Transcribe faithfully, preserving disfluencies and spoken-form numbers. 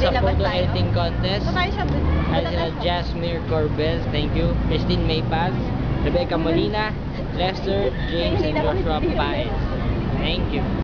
sa labas photo tayo. editing contest. Saan tayo siya? Ay sila Jasmine Corbez, thank you. Christine May Paz, Rebecca Molina, Lester, James, and Joshua Paez. Thank you.